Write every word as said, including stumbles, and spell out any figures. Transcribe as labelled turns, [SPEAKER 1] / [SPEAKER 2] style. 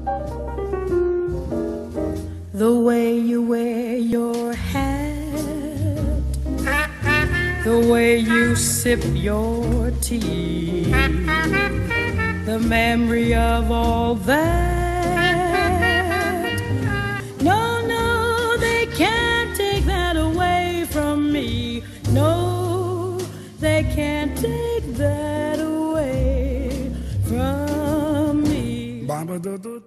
[SPEAKER 1] The way you wear your hat, the way you sip your tea, the memory of all that. No, no, they can't take that away from me. No, they can't take that away from me.